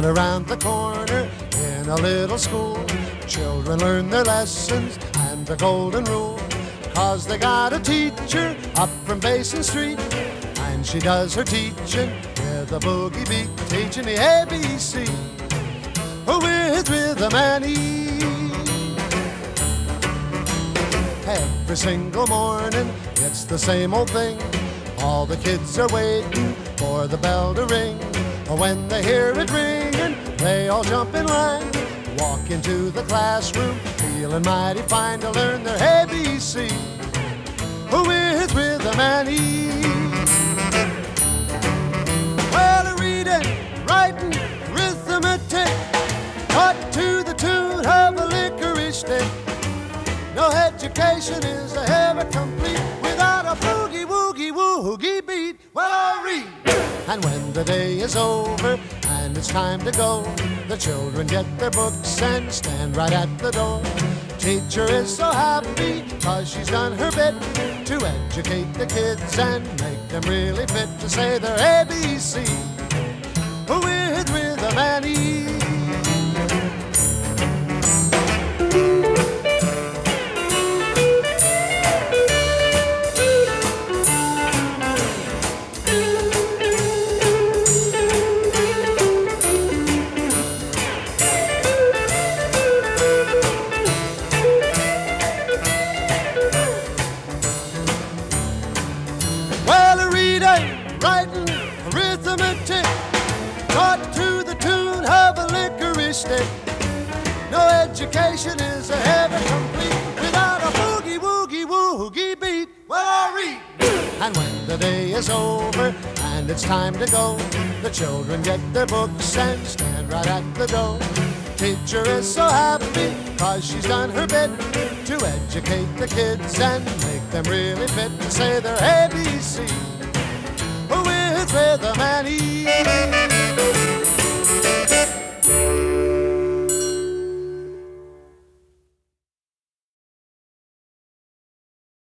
Down around the corner in a little school, children learn their lessons and the golden rule. 'Cause they got a teacher up from Basin Street, and she does her teaching with a boogie beat, teaching the ABC with rhythm and ease. Every single morning, it's the same old thing. All the kids are waiting for the bell to ring. When they hear it ringing, they all jump in line, walk into the classroom, feeling mighty fine to learn their ABC with rhythm and ease. Well, reading, writing, arithmetic, taught to the tune of a licorice stick. No education is ever complete without a boogie woogie woogie beat. Well, I read, and when the day is over and it's time to go, the children get their books and stand right at the door. Teacher is so happy 'cause she's done her bit to educate the kids and make them really fit to say their ABC with rhythm and ease. Writing, arithmetic, taught to the tune of a licorice stick. No education is ever complete without a boogie woogie woogie beat. Well, I read, and when the day is over and it's time to go, the children get their books and stand right at the door. Teacher is so happy 'cause she's done her bit to educate the kids and make them really fit to say their ABC with rhythm and ease.